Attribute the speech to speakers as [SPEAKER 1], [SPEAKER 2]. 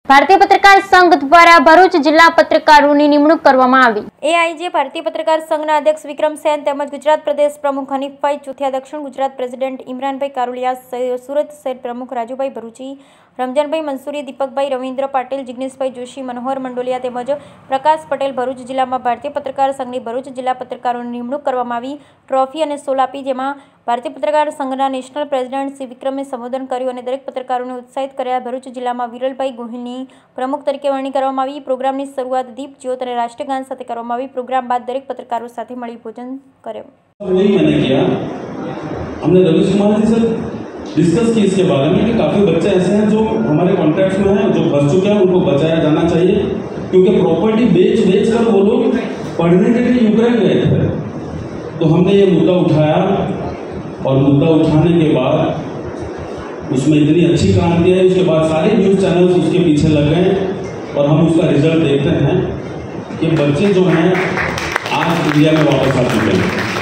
[SPEAKER 1] ભારતીય પત્રકાર સંઘ દ્વારા ભરૂચ જિલ્લા પત્રકારોની નિમણૂક કરવામાં આવી। એઆઈજે ભારતીય પત્રકાર સંઘના અધ્યક્ષ વિક્રમ સેન તેમજ ગુજરાત પ્રદેશ પ્રમુખ હનીફભાઈ ચુથિયા, દક્ષિણ ગુજરાત પ્રેસિડેન્ટ ઇમરાનભાઈ કારોલિયા, સુરત શહેર પ્રમુખ રાજુભાઈ ભરૂચી, રમજાનભાઈ મંસૂરી, દીપકભાઈ, રવિન્દ્ર પાટીલ, જિગ્નેશભાઈ જોશી, મનોહર મંડોલિયા તેમજ પ્રકાશ પટેલ ભરૂચ જિલ્લામાં ભારતીય પત્રકાર સંઘની ભરૂચ જિલ્લા પત્રકારોની નિમણૂક કરવામાં આવી। ટ્રોફી અને સોલ આપી, જેમાં ભારતીય પત્રકાર સંઘના નેશનલ પ્રેસિડેન્ટ શ્રી વિક્રમે સંબોધન કર્યું અને દરેક પત્રકારોને ઉત્સાહિત કર્યા। ભરૂચ જિલ્લામાં વિરલભાઈ ગોહિલની પ્રમુખ તરીકે વરણી કરવામાં આવી। પ્રોગ્રામની શરૂઆત દીપ જ્યોત અને રાષ્ટ્રીય ગાન સાથે કરવામાં આવી। प्रोग्राम बाद दरेक पत्रकारों साथ मळी भोजन कर्यो।
[SPEAKER 2] वही मैंने किया, हमने रवीश कुमार जी से डिस्कस की इसके बारे में कि काफी बच्चे ऐसे हैं जो हमारे कॉन्ट्रैक्ट में हैं, जो फंस चुके हैं, उनको बचाया जाना चाहिए, क्योंकि प्रॉपर्टी बेच कर वो लोग पढ़ने के लिए यूक्रेन गए थे। तो हमने ये मुद्दा उठाया और मुद्दा उठाने के बाद उसमें इतनी अच्छी क्रांति आई, उसके बाद सारे न्यूज चैनल्स उसके पीछे लग गए और हम उसका रिजल्ट देखते हैं कि बच्चे जो हैं आज इंडिया में वापस आ चुके हैं।